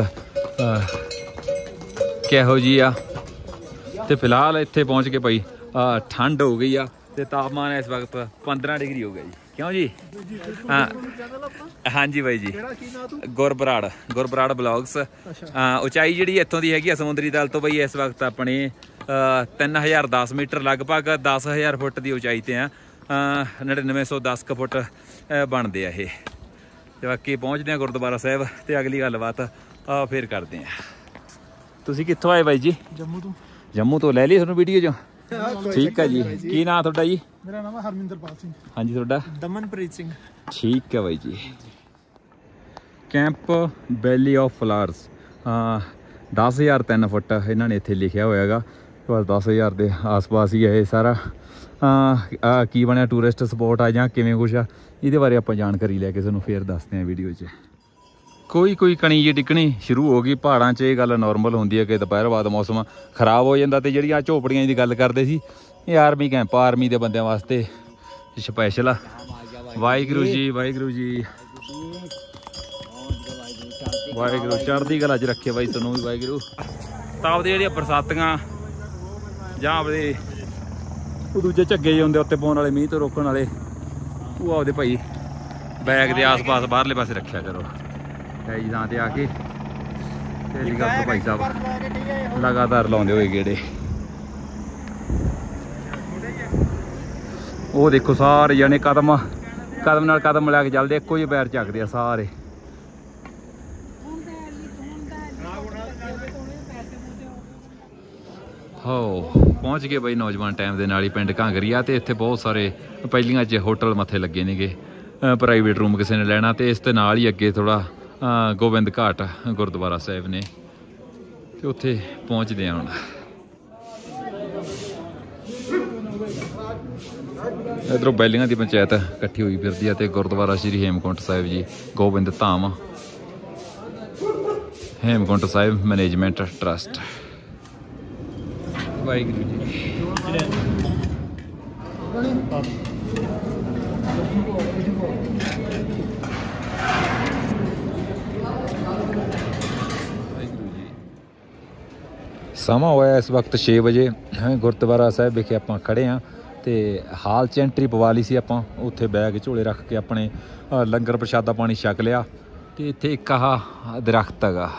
ਕਿਹੋ ਜਿਹੀ ਆ। ਤੇ ਫਿਲਹਾਲ ਇੱਥੇ ਪਹੁੰਚ ਕੇ ਭਾਈ ਠੰਡ ਹੋ ਗਈ ਆ ਤੇ ਤਾਪਮਾਨ ਇਸ ਵਕਤ ਪੰਦਰਾਂ ਡਿਗਰੀ ਹੋ ਗਿਆ ਜੀ। ਕਿਉਂ ਜੀ? ਹਾਂ ਹਾਂਜੀ ਬਾਈ ਜੀ, ਗੁਰਬਰਾੜ ਗੁਰਬਰਾੜ ਬਲੌਗਸ। ਉਚਾਈ ਜਿਹੜੀ ਇੱਥੋਂ ਦੀ ਹੈਗੀ ਆ ਸਮੁੰਦਰੀ ਤਲ ਤੋਂ ਬਈ ਇਸ ਵਕਤ ਆਪਣੇ ਤਿੰਨ ਹਜ਼ਾਰ ਦਸ ਮੀਟਰ ਲਗਭਗ ਦਸ ਹਜ਼ਾਰ ਫੁੱਟ ਦੀ ਉਚਾਈ ਤੇ ਆ। ਨੜਿਨਵੇਂ ਸੌ ਦਸ ਕੁ ਫੁੱਟ ਬਣਦੇ ਆ ਇਹ। ਤੇ ਬਾਕੀ ਪਹੁੰਚਦੇ ਆ ਗੁਰਦੁਆਰਾ ਸਾਹਿਬ ਤੇ ਅਗਲੀ ਗੱਲਬਾਤ ਆ ਫਿਰ ਕਰਦੇ ਆ। ਤੁਸੀਂ ਕਿੱਥੋਂ ਆਏ ਬਾਈ ਜੀ? ਜੰਮੂ ਤੋਂ। ਜੰਮੂ ਤੋਂ ਲੈ ਲਈ ਤੁਹਾਨੂੰ ਵੀਡੀਓ ਚੋਂ? ਠੀਕ ਹੈ ਜੀ। ਕੀ ਨਾਂ ਤੁਹਾਡਾ ਜੀ? ਮੇਰਾ ਨਾਮ ਹੈ ਹਰਮਿੰਦਰਪਾਲ ਸਿੰਘ। ਹਾਂਜੀ, ਤੁਹਾਡਾ? ਦਮਨਪ੍ਰੀਤ ਸਿੰਘ। ਠੀਕ ਹੈ ਬਾਈ ਜੀ। ਕੈਂਪ ਵੈਲੀ ਆਫ ਫਲਾਵਰਸ ਦਸ ਹਜ਼ਾਰ ਤਿੰਨ ਫੁੱਟ ਇਹਨਾਂ ਨੇ ਇੱਥੇ ਲਿਖਿਆ ਹੋਇਆ ਹੈਗਾ। ਬਸ ਦਸ ਹਜ਼ਾਰ ਦੇ ਆਸ ਪਾਸ ਹੀ ਹੈ ਇਹ ਸਾਰਾ। ਆ ਕੀ ਬਣਿਆ ਟੂਰਿਸਟ ਸਪੋਟ ਆ ਜਾਂ ਕਿਵੇਂ ਕੁਛ ਆ, ਇਹਦੇ ਬਾਰੇ ਆਪਾਂ ਜਾਣਕਾਰੀ ਲੈ ਕੇ ਤੁਹਾਨੂੰ ਫੇਰ ਦੱਸਦੇ ਹਾਂ ਵੀਡੀਓ 'ਚ। ਕੋਈ ਕੋਈ ਕਣੀ ਜੀ ਡਿੱਗਣੀ ਸ਼ੁਰੂ ਹੋ ਗਈ। ਪਹਾੜਾਂ 'ਚ ਇਹ ਗੱਲ ਨੋਰਮਲ ਹੁੰਦੀ ਹੈ ਕਿ ਦੁਪਹਿਰ ਬਾਅਦ ਮੌਸਮ ਖਰਾਬ ਹੋ ਜਾਂਦਾ। ਤੇ ਜਿਹੜੀਆਂ ਝੋਪੜੀਆਂ ਦੀ ਗੱਲ ਕਰਦੇ ਸੀ, ਇਹ ਆਰਮੀ ਕੈਂਪ ਆਰਮੀ ਦੇ ਬੰਦਿਆਂ ਵਾਸਤੇ ਸਪੈਸ਼ਲ ਆ। ਵਾਹਿਗੁਰੂ ਜੀ ਵਾਹਿਗੁਰੂ ਜੀ ਵਾਹਿਗੁਰੂ, ਚੜ੍ਹਦੀ ਕਲਾ 'ਚ ਰੱਖੇ ਬਾਈ ਤੁਹਾਨੂੰ ਵੀ ਵਾਹਿਗੁਰੂ। ਤਾਂ ਆਪਦੇ ਜਿਹੜੀਆਂ ਬਰਸਾਤੀਆਂ ਜਾਂ ਆਪਦੇ ਉਹ ਦੂਜੇ ਝੱਗੇ ਜਿਹੇ ਹੁੰਦੇ ਉੱਤੇ ਪਾਉਣ ਵਾਲੇ ਮੀਂਹ ਤੋਂ ਰੋਕਣ ਵਾਲੇ, ਉਹ ਆਪਦੇ ਭਾਈ ਬੈਗ ਦੇ ਆਸ-ਪਾਸ ਬਾਹਰਲੇ ਪਾਸੇ ਰੱਖਿਆ ਕਰੋ ਜੀ ਥਾਂ ਤੇ ਆ ਕੇ। ਤੇਰੀ ਗੱਲ ਤੋਂ ਭਾਈ ਸਾਹਿਬ ਲਗਾਤਾਰ ਲਾਉਂਦੇ ਹੋਏ ਗੇੜੇ। ਉਹ ਦੇਖੋ ਸਾਰੇ ਜਾਣੇ ਕਦਮ ਕਦਮ ਨਾਲ ਕਦਮ ਮਿਲਾ ਕੇ ਚੱਲਦੇ, ਇੱਕੋ ਜਿਹੇ ਪੈਰ ਚੱਕਦੇ ਆ ਸਾਰੇ। ਹੋ ਪਹੁੰਚ ਗਏ ਬਈ ਨੌਜਵਾਨ ਟਾਈਮ ਦੇ ਨਾਲ ਹੀ ਪਿੰਡ ਘਾਂਗਰੀਆ। ਤੇ ਇੱਥੇ ਬਹੁਤ ਸਾਰੇ ਪਹਿਲੀਆਂ 'ਚ ਹੋਟਲ ਮੱਥੇ ਲੱਗੇ ਨੇਗੇ, ਪ੍ਰਾਈਵੇਟ ਰੂਮ ਕਿਸੇ ਨੇ ਲੈਣਾ। ਤੇ ਇਸ ਦੇ ਨਾਲ ਹੀ ਅੱਗੇ ਥੋੜ੍ਹਾ ਗੋਬਿੰਦ ਘਾਟ ਗੁਰਦੁਆਰਾ ਸਾਹਿਬ ਨੇ, ਤੇ ਉੱਥੇ ਪਹੁੰਚਦੇ ਆ ਹੁਣ। ਇੱਧਰੋਂ ਬੈਲੀਆਂ ਦੀ ਪੰਚਾਇਤ ਇਕੱਠੀ ਹੋਈ ਫਿਰਦੀ ਆ, ਤੇ ਗੁਰਦੁਆਰਾ ਸ਼੍ਰੀ ਹੇਮਕੁੰਟ ਸਾਹਿਬ ਜੀ ਗੋਬਿੰਦ ਧਾਮ ਹੇਮਕੁੰਟ ਸਾਹਿਬ ਮੈਨੇਜਮੈਂਟ ਟਰੱਸਟ। ਵਾਹਿਗੁਰੂ ਜੀ। ਸਮਾਂ ਹੋਇਆ ਇਸ ਵਕਤ ਛੇ ਵਜੇ। ਗੁਰਦੁਆਰਾ ਸਾਹਿਬ ਵਿਖੇ ਆਪਾਂ ਖੜ੍ਹੇ ਹਾਂ ਤੇ ਹਾਲ 'ਚ ਐਂਟਰੀ ਪਵਾ ਲਈ ਸੀ ਆਪਾਂ। ਉੱਥੇ ਬੈਗ ਝੋਲੇ ਰੱਖ ਕੇ ਆਪਣੇ ਲੰਗਰ ਪ੍ਰਸ਼ਾਦਾ ਪਾਣੀ ਛਕ ਲਿਆ। ਤੇ ਇੱਥੇ ਇੱਕ ਆਹ ਦਰਖਤ ਹੈਗਾ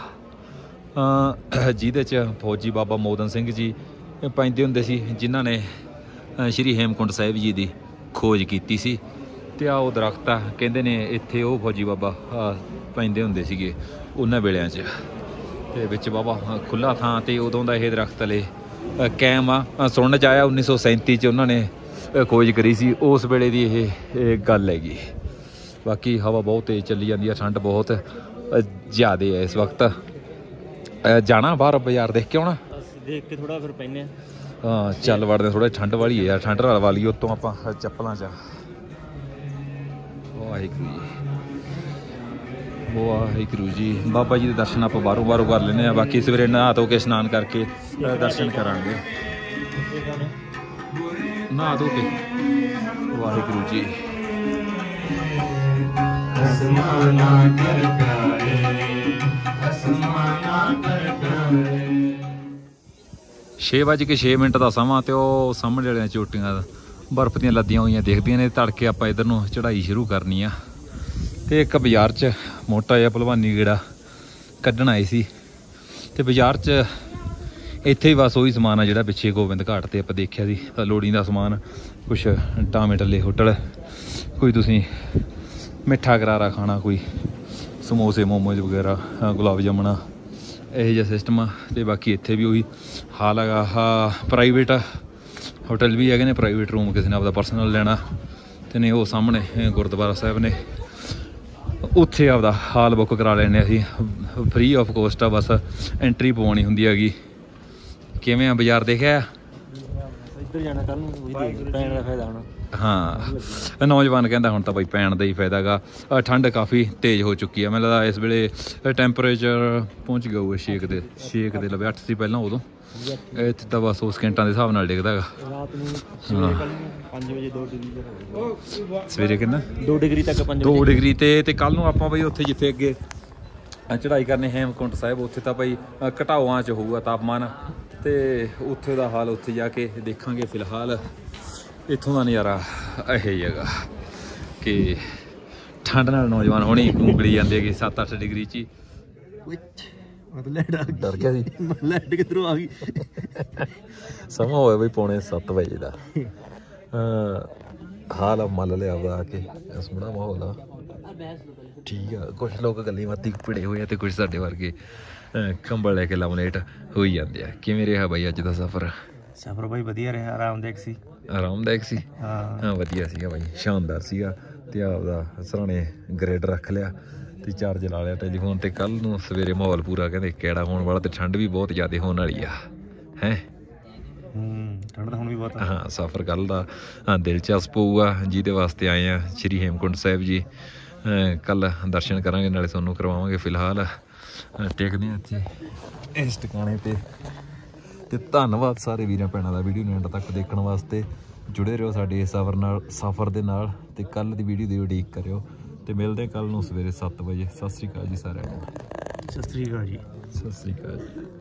ਜਿਹਦੇ 'ਚ ਫੌਜੀ ਬਾਬਾ ਮੋਦਨ ਸਿੰਘ ਜੀ ਪੈਂਦੇ ਹੁੰਦੇ ਸੀ, ਜਿਨ੍ਹਾਂ ਨੇ ਸ਼੍ਰੀ ਹੇਮਕੁੰਟ ਸਾਹਿਬ ਜੀ ਦੀ ਖੋਜ ਕੀਤੀ ਸੀ। ਤੇ ਆ ਉਹ ਦਰਖਤ ਆ, ਕਹਿੰਦੇ ਨੇ ਇੱਥੇ ਉਹ ਫੌਜੀ ਬਾਬਾ ਪੈਂਦੇ ਹੁੰਦੇ ਸੀਗੇ ਉਹਨਾਂ ਵੇਲਿਆਂ 'ਚ। ਤੇ ਵਿੱਚ ਬਾਬਾ ਖੁੱਲ੍ਹਾ ਥਾਂ, ਤੇ ਉਦੋਂ ਦਾ ਇਹ ਦਰਖਤ ਥੱਲੇ ਕਾਇਮ ਆ। ਸੁਣਨ 'ਚ ਆਇਆ ਉੱਨੀ ਸੌ ਸੈਂਤੀ 'ਚ ਉਹਨਾਂ ਨੇ ਖੋਜ ਕਰੀ ਸੀ, ਉਸ ਵੇਲੇ ਦੀ ਇਹ ਗੱਲ ਹੈਗੀ। ਬਾਕੀ ਹਵਾ ਬਹੁਤ ਤੇਜ਼ ਚੱਲੀ ਜਾਂਦੀ ਆ, ਠੰਡ ਬਹੁਤ ਜ਼ਿਆਦਾ ਹੈ ਇਸ ਵਕਤ। ਜਾਣਾ ਬਾਹਰ ਬਾਜ਼ਾਰ ਦੇਖ ਕੇ ਆਉਣਾ, ਦੇਖ ਕੇ ਥੋੜਾ ਫਿਰ ਪੈਨੇ ਹਾਂ ਚੱਲ ਵੜਦੇ। ਥੋੜਾ ਠੰਡ ਵਾਲੀ ਹੈ ਯਾਰ, ਠੰਡ ਨਾਲ ਵਾਲੀ ਉੱਤੋਂ ਆਪਾਂ ਚੱਪਲਾਂ 'ਚ। ਵਾਹਿਗੁਰੂ ਜੀ ਵਾਹਿਗੁਰੂ ਜੀ। ਬਾਬਾ ਜੀ ਦੇ ਦਰਸ਼ਨ ਆਪਾਂ ਬਾਹਰੋਂ ਬਾਹਰੋਂ ਕਰ ਲੈਂਦੇ ਹਾਂ। ਬਾਕੀ ਸਵੇਰੇ ਨਹਾ ਧੋ ਕੇ ਇਸ਼ਨਾਨ ਕਰਕੇ ਦਰਸ਼ਨ ਕਰਾਂਗੇ, ਨਹਾ ਧੋ ਕੇ। ਵਾਹਿਗੁਰੂ ਜੀ। ਛੇ ਵੱਜ ਕੇ ਛੇ ਮਿੰਟ ਦਾ ਸਮਾਂ, ਤੇ ਉਹ ਸਾਹਮਣੇ ਵਾਲੀਆਂ ਚੋਟੀਆਂ ਬਰਫ਼ ਦੀਆਂ ਲੱਦੀਆਂ ਹੋਈਆਂ ਦਿਖਦੀਆਂ ਨੇ। ਤੜਕੇ ਆਪਾਂ ਇੱਧਰ ਨੂੰ ਚੜ੍ਹਾਈ ਸ਼ੁਰੂ ਕਰਨੀ ਆ। ਤੇ ਇੱਕ ਬਾਜ਼ਾਰ 'ਚ ਮੋਟਾ ਜਿਹਾ ਭਲਵਾਨੀ ਗੇੜਾ ਕੱਢਣ ਆਏ ਸੀ। ਤੇ ਬਾਜ਼ਾਰ 'ਚ ਇੱਥੇ ਹੀ ਬਸ ਉਹੀ ਸਮਾਨ ਆ ਜਿਹੜਾ ਪਿੱਛੇ ਗੋਬਿੰਦ ਘਾਟ 'ਤੇ ਆਪਾਂ ਦੇਖਿਆ ਸੀ। ਲੋੜੀਂਦਾ ਸਮਾਨ ਕੁਛ ਟਾਮੇ ਟੱਲੇ ਹੋਟਲ, ਕੋਈ ਤੁਸੀਂ ਮਿੱਠਾ ਕਰਾਰਾ ਖਾਣਾ, ਕੋਈ ਸਮੋਸੇ ਮੋਮੋਜ਼ ਵਗੈਰਾ, ਗੁਲਾਬ ਜਾਮਣਾ, ਇਹੋ ਜਿਹਾ ਸਿਸਟਮ ਆ। ਤੇ ਬਾਕੀ ਇੱਥੇ ਵੀ ਉਹੀ ਹਾਲ ਹੈਗਾ। ਆਹ ਪ੍ਰਾਈਵੇਟ ਹੋਟਲ ਵੀ ਹੈਗੇ ਨੇ, ਪ੍ਰਾਈਵੇਟ ਰੂਮ ਕਿਸੇ ਨੇ ਆਪਦਾ ਪਰਸਨਲ ਲੈਣਾ। ਤੇ ਨੇ ਉਹ ਸਾਹਮਣੇ ਗੁਰਦੁਆਰਾ ਸਾਹਿਬ ਨੇ, ਉੱਥੇ ਆਪਦਾ ਹਾਲ ਬੁੱਕ ਕਰਾ ਲੈਂਦੇ ਅਸੀਂ, ਫ੍ਰੀ ਆਫ ਕੋਸਟ ਆ। ਬਸ ਐਂਟਰੀ ਪਵਾਉਣੀ ਹੁੰਦੀ ਹੈਗੀ। ਕਿਵੇਂ ਆ ਬਾਜ਼ਾਰ ਦੇਖਿਆ? ਇੱਧਰ ਜਾਣਾ ਕੱਲ ਨੂੰ, ਪੈਣ ਦਾ ਫਾਇਦਾ ਹੋਣਾ। ਹਾਂ ਨੌਜਵਾਨ ਕਹਿੰਦਾ ਹੁਣ ਤਾਂ ਬਈ ਪੈਣ ਦਾ ਹੀ ਫਾਇਦਾ ਹੈਗਾ। ਠੰਡ ਕਾਫੀ ਤੇਜ਼ ਹੋ ਚੁੱਕੀ ਆ। ਮੈਨੂੰ ਲੱਗਦਾ ਇਸ ਵੇਲੇ ਟੈਂਪਰੇਚਰ ਪਹੁੰਚ ਗਿਆ ਹੋਊਗਾ ਛੇ ਦੇ ਛੇ ਦੇ ਲਵੇ। ਅੱਠ ਸੀ ਪਹਿਲਾਂ ਉਦੋਂ, ਇੱਥੇ ਤਾਂ ਬਸ ਉਹ ਸਕਿੰਟਾਂ ਦੇ ਹਿਸਾਬ ਨਾਲ ਡਿੱਗਦਾ ਹੈਗਾ। ਰਾਤ ਨੂੰ ਪੰਜ ਵਜੇ ਦੋ ਡਿਗਰੀ, ਸਵੇਰੇ ਕਿੰਨਾ ਦੋ ਡਿਗਰੀ ਤੱਕ, ਪੰਜ ਦੋ ਡਿਗਰੀ ਤੇ ਤੇ ਕੱਲ ਨੂੰ ਆਪਾਂ ਬਈ ਉੱਥੇ ਜਿੱਥੇ ਅੱਗੇ ਚੜ੍ਹਾਈ ਕਰਨੀ ਹੇਮਕੁੰਟ ਸਾਹਿਬ, ਉੱਥੇ ਤਾਂ ਬਈ ਘਟਾਵਾਂ 'ਚ ਹੋਊਗਾ ਤਾਪਮਾਨ। ਤੇ ਉੱਥੇ ਦਾ ਹਾਲ ਉੱਥੇ ਜਾ ਕੇ ਦੇਖਾਂਗੇ। ਫਿਲਹਾਲ ਇੱਥੋਂ ਦਾ ਨਜ਼ਾਰਾ ਇਹ ਹੀ ਹੈਗਾ ਕਿ ਠੰਡ ਨਾਲ ਨੌਜਵਾਨ ਹੁਣੀ ਉਂਗਲੀ ਜਾਂਦੇ ਹੈਗੇ ਸੱਤ ਅੱਠ ਡਿਗਰੀ 'ਚ ਹੀ। ਡਰ ਗਿਆ ਸੀ, ਲਾਈਟ ਕਿੱਧਰੋਂ ਆ ਗਈ। ਸਮਾਂ ਹੋਇਆ ਬਈ ਪੌਣੇ ਸੱਤ ਵਜੇ ਦਾ। ਹਾਲ ਮੰਨ ਲਿਆ ਆਪਦਾ ਆ ਕੇ, ਸੋਹਣਾ ਮਾਹੌਲ ਆ, ਠੀਕ ਆ। ਕੁਛ ਲੋਕ ਗੱਲੀ ਬਾਤੀ ਭਿੜੇ ਹੋਏ ਆ, ਤੇ ਕੁਛ ਸਾਡੇ ਵਰਗੇ ਕੰਬਲ ਲੈ ਕੇ ਲਮਲੇਟ ਹੋਈ ਜਾਂਦੇ ਆ। ਕਿਵੇਂ ਰਿਹਾ ਬਾਈ ਅੱਜ ਦਾ ਸਫ਼ਰ? ਸਫ਼ਰ ਬਾਈ ਵਧੀਆ ਰਿਹਾ, ਆਰਾਮਦਾਇਕ ਸੀ। ਆਰਾਮਦਾਇਕ ਸੀ, ਹਾਂ ਵਧੀਆ ਸੀਗਾ ਬਾਈ, ਸ਼ਾਨਦਾਰ ਸੀਗਾ। ਤੇ ਆਪਦਾ ਸਰਾਣੇ ਗ੍ਰਿਡ ਰੱਖ ਲਿਆ ਤੇ ਚਾਰਜ ਲਾ ਲਿਆ ਟੈਲੀਫੋਨ ਤੇ। ਕੱਲ ਨੂੰ ਸਵੇਰੇ ਮਾਹੌਲ ਪੂਰਾ ਕਹਿੰਦੇ ਕਿਹੜਾ ਹੋਣ ਵਾਲਾ, ਤੇ ਠੰਡ ਵੀ ਬਹੁਤ ਜ਼ਿਆਦਾ ਹੋਣ ਵਾਲੀ ਆ। ਹੈ ਠੰਡ ਤਾਂ ਹੁਣ ਵੀ ਬਹੁਤ। ਹਾਂ ਸਫ਼ਰ ਕੱਲ ਦਾ ਦਿਲਚਸਪ ਹੋਊਗਾ, ਜਿਹਦੇ ਵਾਸਤੇ ਆਏ ਆ ਸ਼੍ਰੀ ਹੇਮਕੁੰਟ ਸਾਹਿਬ ਜੀ। ਕੱਲ ਦਰਸ਼ਨ ਕਰਾਂਗੇ, ਨਾਲੇ ਤੁਹਾਨੂੰ ਕਰਵਾਵਾਂਗੇ। ਫਿਲਹਾਲ ਟੇਕਦੇ ਹਾਂ ਇੱਥੇ ਇਸ ਟਿਕਾਣੇ ਤੇ। ਤੇ ਧੰਨਵਾਦ ਸਾਰੇ ਵੀਰਾਂ ਭੈਣਾਂ ਦਾ ਵੀਡੀਓ ਨੂੰ ਐਂਡ ਤੱਕ ਦੇਖਣ ਵਾਸਤੇ। ਜੁੜੇ ਰਹੋ ਸਾਡੇ ਇਸ ਸਫ਼ਰ ਨਾਲ ਸਫ਼ਰ ਦੇ ਨਾਲ, ਤੇ ਕੱਲ ਦੀ ਵੀਡੀਓ ਦੀ ਉਡੀਕ ਕਰਿਓ। ਤੇ ਮਿਲਦੇ ਕੱਲ ਨੂੰ ਸਵੇਰੇ ਸੱਤ ਵਜੇ। ਸਤਿ ਸ਼੍ਰੀ ਅਕਾਲ ਜੀ ਸਾਰਿਆਂ ਨੂੰ। ਸਤਿ ਸ਼੍ਰੀ ਅਕਾਲ ਜੀ। ਸਤਿ ਸ਼੍ਰੀ ਅਕਾਲ ਜੀ।